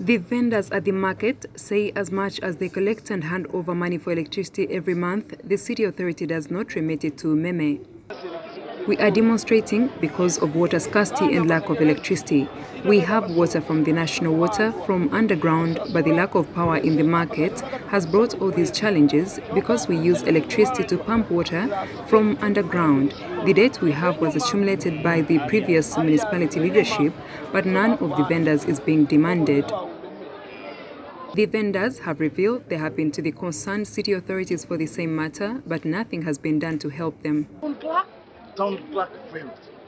The vendors at the market say as much as they collect and hand over money for electricity every month, the city authority does not remit it to Umeme. We are demonstrating because of water scarcity and lack of electricity. We have water from the national water from underground, but the lack of power in the market has brought all these challenges because we use electricity to pump water from underground. The debt we have was accumulated by the previous municipality leadership, but none of the vendors is being demanded. The vendors have revealed they have been to the concerned city authorities for the same matter, but nothing has been done to help them. Town clerk failed.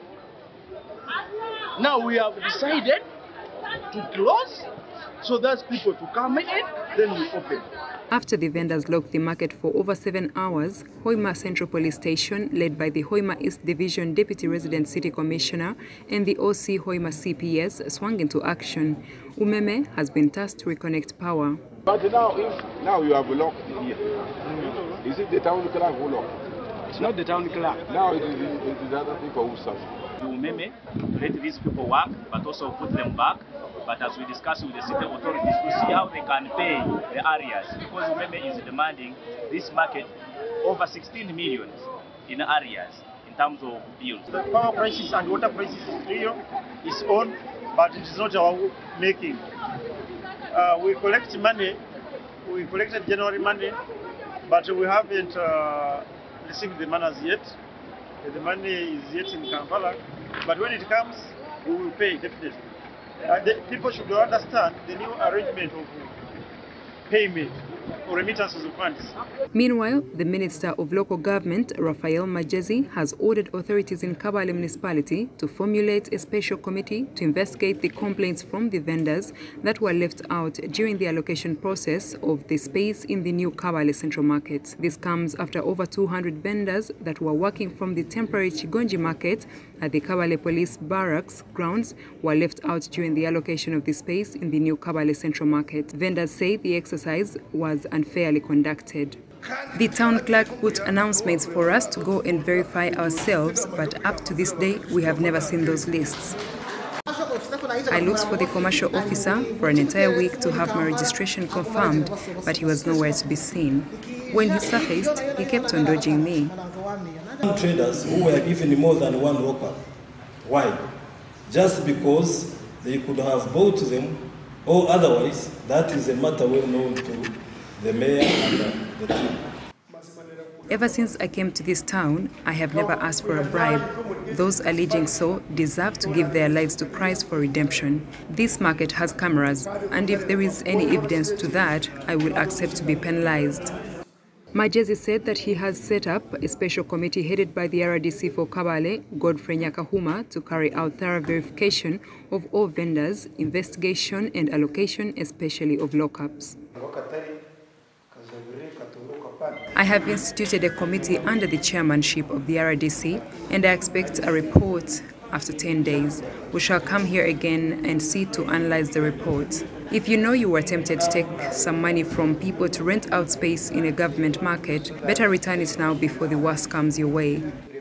Now we have decided to close so there's people to come in, then we open. After the vendors locked the market for over 7 hours, Hoima Central Police Station, led by the Hoima East Division Deputy Resident City Commissioner and the OC Hoima CPS, swung into action. Umeme has been tasked to reconnect power. But now you have locked here. Is it the town clerk who locked? It's not the town clerk. Now it is other people who suffer. Umeme, let these people work, but also put them back. But as we discuss with the city authorities to see how they can pay the areas, because Umeme is demanding this market over 16 million in areas in terms of bills. The power prices and water prices is on, but it is not our making. We collect money, we collected January money, but we haven't received the money as yet. The money is yet in Kampala, but when it comes, we will pay definitely. The people should understand the new arrangement of payment or remittances of funds. Meanwhile, the Minister of Local Government, Raphael Majezi, has ordered authorities in Kabale municipality to formulate a special committee to investigate the complaints from the vendors that were left out during the allocation process of the space in the new Kabale Central Market. This comes after over 200 vendors that were working from the temporary Chigonji Market at the Kabale Police Barracks grounds were left out during the allocation of the space in the new Kabale Central Market. Vendors say the exercise was unfairly conducted. The town clerk put announcements for us to go and verify ourselves, but up to this day we have never seen those lists. I looked for the commercial officer for an entire week to have my registration confirmed, but he was nowhere to be seen. When he surfaced, he kept on dodging me. Traders who were given more than one locker. Why? Just because they could have bought them, or otherwise, that is a matter well known to the mayor and the team. Ever since I came to this town, I have never asked for a bribe. Those alleging so deserve to give their lives to Christ for redemption. This market has cameras, and if there is any evidence to that, I will accept to be penalized. Majezi said that he has set up a special committee headed by the RDC for Kabale, Godfrey Nyakahuma, to carry out thorough verification of all vendors, investigation and allocation, especially of lockups. I have instituted a committee under the chairmanship of the RDC, and I expect a report after 10 days. We shall come here again and see to analyze the report. If you know you were tempted to take some money from people to rent out space in a government market, better return it now before the worst comes your way.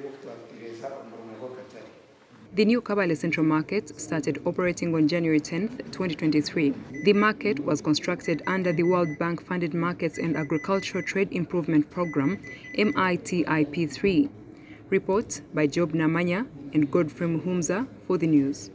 The new Kabale Central Market started operating on January 10, 2023. The market was constructed under the World Bank Funded Markets and Agricultural Trade Improvement Program, MITIP3. Report by Job Namanya and Godfrey Muhumza for the news.